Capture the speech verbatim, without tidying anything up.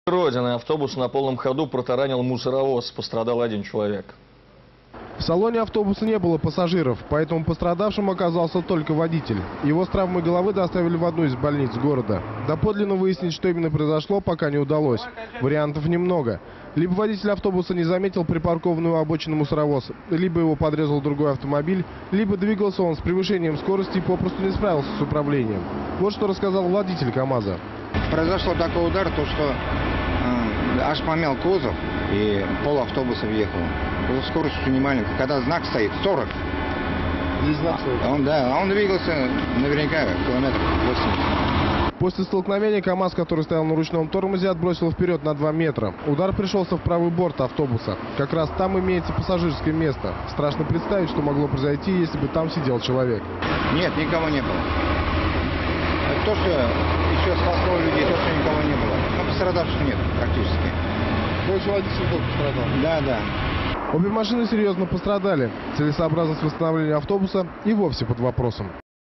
Родины автобус на полном ходу протаранил мусоровоз. Пострадал один человек. В салоне автобуса не было пассажиров, поэтому пострадавшим оказался только водитель. Его с травмой головы доставили в одну из больниц города. Доподлинно выяснить, что именно произошло, пока не удалось. Вариантов немного. Либо водитель автобуса не заметил припаркованную у обочины мусоровоз, либо его подрезал другой автомобиль, либо двигался он с превышением скорости и попросту не справился с управлением. Вот что рассказал водитель КамАЗа. Произошел такой удар, то что э, аж помял кузов и пол автобуса въехал. Скорость очень немаленькая. Когда знак стоит сорок, Здесь знак стоит. Он, да, он двигался наверняка километров восемьдесят. После столкновения КамАЗ, который стоял на ручном тормозе, отбросил вперед на два метра. Удар пришелся в правый борт автобуса. Как раз там имеется пассажирское место. Страшно представить, что могло произойти, если бы там сидел человек. Нет, никого не было. То, что еще спасло людей, то, что никого не было. Но пострадавших нет практически. Больше водитель только пострадал. Да, да. Обе машины серьезно пострадали. Целесообразность восстановления автобуса и вовсе под вопросом.